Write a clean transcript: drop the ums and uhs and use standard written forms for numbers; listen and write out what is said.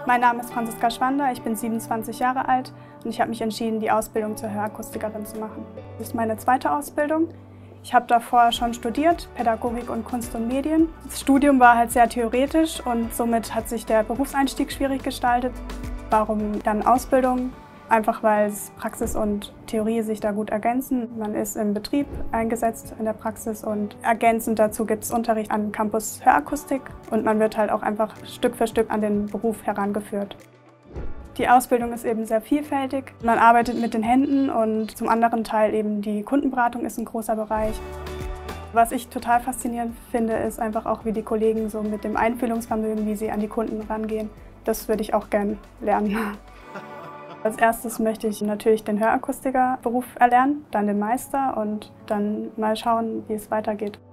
Mein Name ist Franziska Schwander, ich bin 27 Jahre alt und ich habe mich entschieden, die Ausbildung zur Hörakustikerin zu machen. Das ist meine zweite Ausbildung. Ich habe davor schon studiert, Pädagogik und Kunst und Medien. Das Studium war halt sehr theoretisch und somit hat sich der Berufseinstieg schwierig gestaltet. Warum dann Ausbildung? Einfach weil Praxis und Theorie sich da gut ergänzen. Man ist im Betrieb eingesetzt in der Praxis und ergänzend dazu gibt es Unterricht am Campus Hörakustik und man wird halt auch einfach Stück für Stück an den Beruf herangeführt. Die Ausbildung ist eben sehr vielfältig. Man arbeitet mit den Händen und zum anderen Teil eben die Kundenberatung ist ein großer Bereich. Was ich total faszinierend finde, ist einfach auch, wie die Kollegen so mit dem Einfühlungsvermögen, wie sie an die Kunden rangehen. Das würde ich auch gern lernen. Als erstes möchte ich natürlich den Hörakustikerberuf erlernen, dann den Meister und dann mal schauen, wie es weitergeht.